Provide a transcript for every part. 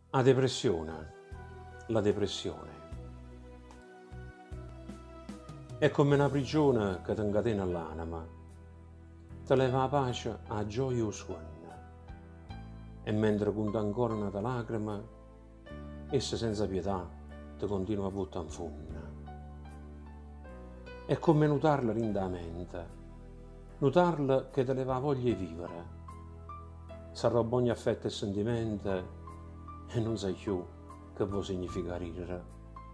La depressione. La depressione è come una prigione che ti incatena l'anima, ti leva la pace a gioia o sonno, e mentre conta ancora una tua lacrima, essa senza pietà ti continua a buttare in fondo. È come nutarla lentamente, nutarla che ti leva voglia di vivere, s'arroba ogni affetto e sentimento e non sai più che vuol significare ridere.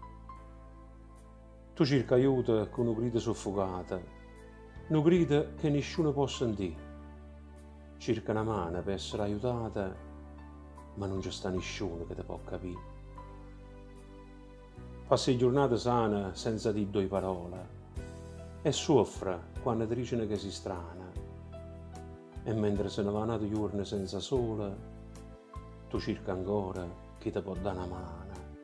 Tu cerca aiuto con una grida soffocata, una grida che nessuno può sentire. Cerca una mano per essere aiutata, ma non c'è sta nessuno che ti può capire. Passi giornate sane senza dire due parole e soffre quando ti dicono che si strana. E mentre se ne vanno due giorni senza sole, tu cerca ancora chi ti può dare una mano.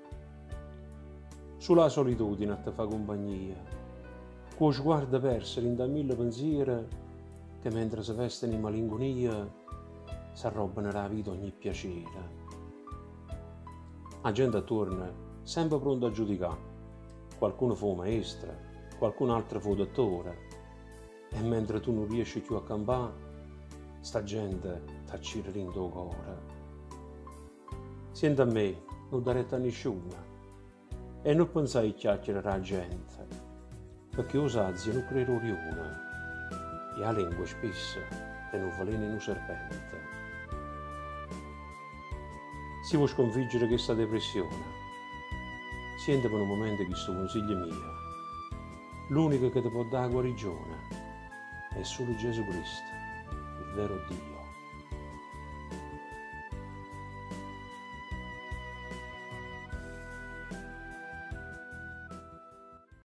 Sulla solitudine ti fa compagnia, con sguardo perso in da mille pensieri che mentre si vestono in malinconia si arrobano la vita ogni piacere. La gente attorno sempre pronta a giudicare, qualcuno fu maestra, qualcun altro fu dottore, e mentre tu non riesci più a campare, sta gente t'accira in tuo cuore. Senti a me, non dare retta a nessuno, e non pensai a chiacchierare alla gente, perché osazia non credo riuna, e la lingua spesso è un veleno in un serpente. Si vuole sconfiggere questa depressione, senti per un momento questo consiglio mio. L'unico che ti può dare guarigione è solo Gesù Cristo, il vero Dio.